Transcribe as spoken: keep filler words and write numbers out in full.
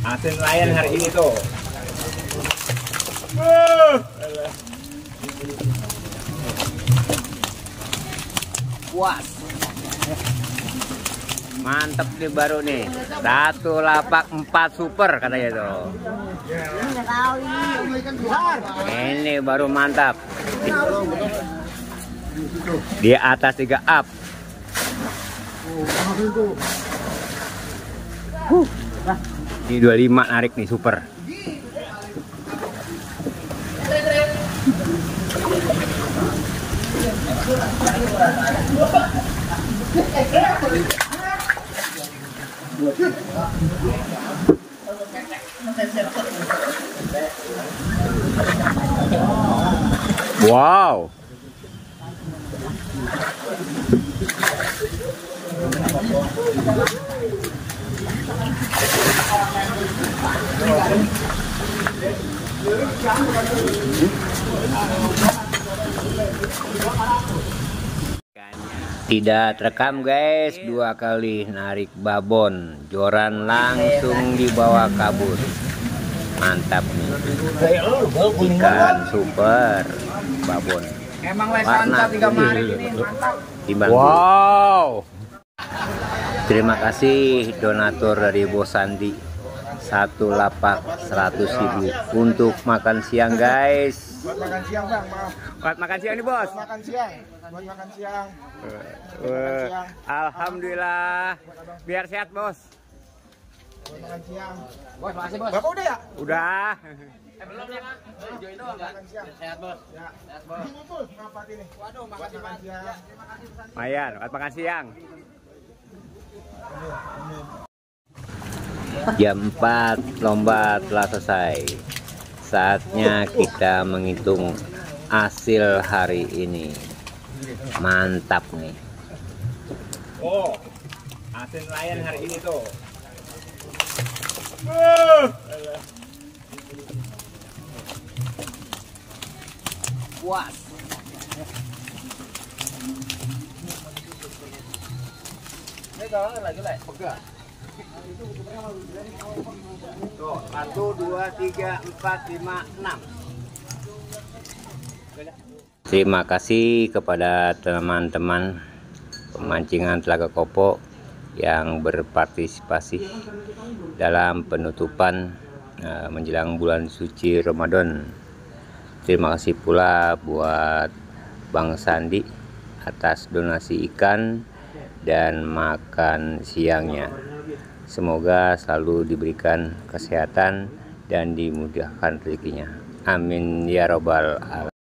Hasil nelayan hari ini tuh. Puas. Mantep nih baru nih. Satu lapak empat super katanya tuh. Ini baru mantap. Di atas tiga up. Huh. Di dua puluh lima narik nih super. Wow. Tidak terekam guys, dua kali narik babon, joran langsung dibawa kabur. Mantap nih, ikan super babon. Emang Warna tiga hari ini mantap. Timbang. Wow. Terima kasih donatur dari Bos Sandi. Satu lapak seratus ribu untuk makan siang guys. Buat makan siang bang, maaf. Buat makan siang nih bos. Buat makan siang, buat makan siang. Uh, Alhamdulillah, biar sehat bos. Buat makan siang. Bos, makasih bos. Bapak udah ya? Udah. Eh belum ya kan? Join doang enggak? Sehat bos. Ya. Sehat bos. Ngumpul, ngapa ini? Waduh, makasih makan siang. Mayan, buat makan siang. Jam empat lomba telah selesai. Saatnya kita menghitung hasil hari ini. Mantap nih. Oh, hasil nelayan hari ini tuh. Puas. Ini kalau lagi lah, pegang. Tuh, satu, dua, tiga, empat, lima, enam. Terima kasih kepada teman-teman pemancingan Telaga Kopo yang berpartisipasi dalam penutupan uh, menjelang bulan suci Ramadan. Terima kasih pula buat Bang Sandi atas donasi ikan dan makan siangnya. Semoga selalu diberikan kesehatan dan dimudahkan rezekinya. Amin ya robbal alamin.